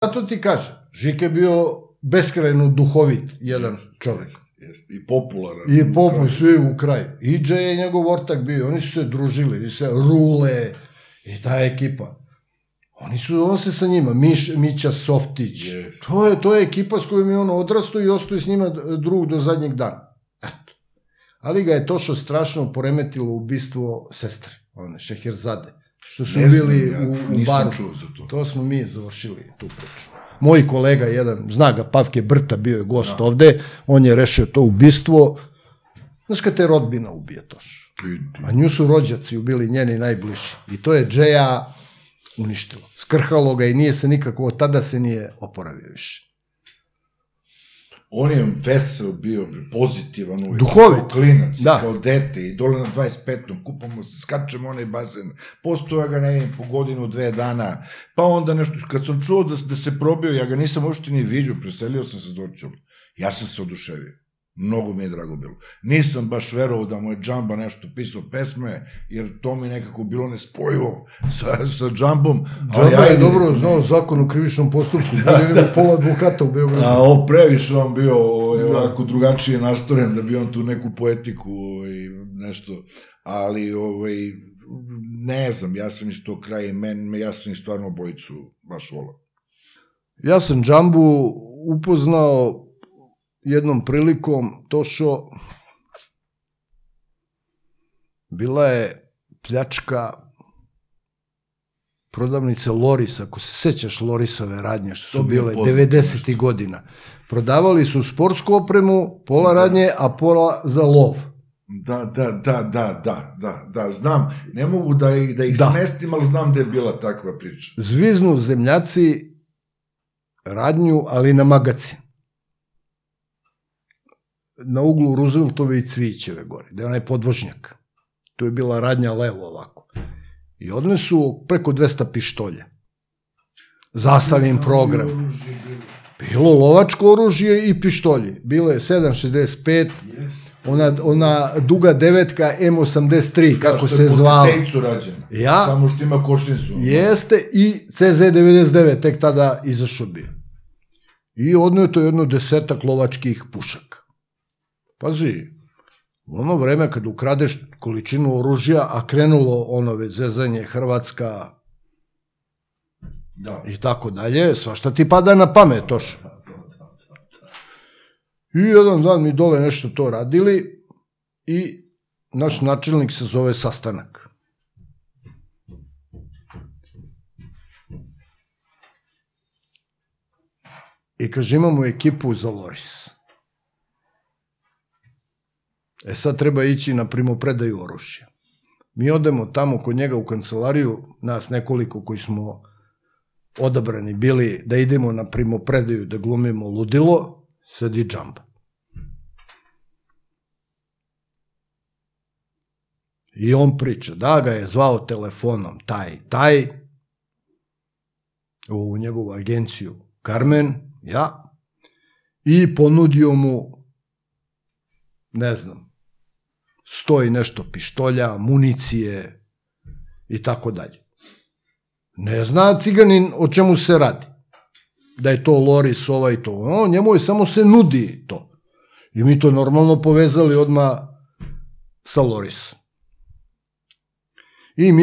zato ti kažem, Žika je bio beskrajno duhovit jedan čovjek. I popularan. I popularan, svi u kraju. I Džej je njegov ortak bio, oni su se družili, Rule i ta ekipa. On se sa njima, Mića Softić, to je ekipa s kojom je on odrastao i ostao je s njima drug do zadnjeg dana. Eto. Ali ga je Tošo strašno poremetilo ubistvo sestre, one Šeherzade, što su bili u baru. Nisam čuo za to. To smo mi završili tu priču. Moj kolega jedan, zna ga, Pavke Brta, bio je gost ovde, on je rešio to ubistvo. Znaš kad te rodbina ubije, Toš? A nju su rođaci ubili njeni najbliži. I to je Džeja uništilo. Skrhalo ga i nije se nikako, od tada se nije oporavio više. On je vesel bio, pozitivan uvijek. Duhovit. Kao klinac, kao dete i dole na 25. kupamo se, skačemo onaj bazen. Postoja ga ne po godinu, 2 dana. Pa onda nešto, kad sam čuo da se probio, ja ga nisam uopšte ni viđao, preselio sam se s Dorćom. Ja sam se oduševio. Mnogo mi je drago bilo. Nisam baš verovao da mu je Džamba nešto pisao pesme, jer to mi nekako bilo nespojivo sa Džambom. Džamba je dobro znao zakon u krivičnom postupku, bolje nego pola advokata u Beogradu. A ovo previše on bio ovako drugačije nastoren, da bi on tu neku poetiku i nešto, ali ne znam, ja sam iz tog kraja, ja sam stvarno obojicu baš volao. Ja sam Džambu upoznao jednom prilikom, Tošo, bila je pljačka prodavnice Loris, ako se sećaš Lorisove radnje, što su bile 90. godina. Prodavali su sportsku opremu, pola radnje, a pola za lov. Da, znam. Ne mogu da ih smestim, ali znam da je bila takva priča. Zviznu zemljaci radnju, ali na magacin. Na uglu Rooseveltove i Cvićeve gore, gde je onaj podvožnjak. Tu je bila radnja levo ovako. I odnesu preko 200 pištolja. Zastavim program. Bilo lovačko oružje i pištolje. Bilo je 7.65, ona duga devetka M83, kako se zvala. Kao što je po Tejcu rađena. Samo što ima košnicu. Jeste, i CZ99, tek tada izašao bio. I odneo je to jedno 10 lovačkih pušaka. Pazi, u ono vreme kad ukradeš količinu oružja, a krenulo ono već zezanje Hrvatska i tako dalje, svašta ti pada na pamet, Toš. I jedan dan mi dole nešto to radili i naš načelnik se zove Sastanak. I kaže, imamo ekipu za Loris. Sad treba ići na primopredaju oružja. Mi odemo tamo kod njega u kancelariju, nas nekoliko koji smo odabrani bili da idemo na primopredaju, da glumimo ludilo, sedi Džamba. I on priča, da ga je zvao telefonom taj, u njegovu agenciju Carmen, i ponudio mu, ne znam, 100 i nešto pištolja, municije i tako dalje. Ne zna ciganin o čemu se radi. Da je to Loris, i to. Njemu je samo se nudi to. I mi to normalno povezali odmah sa Lorisom. I mi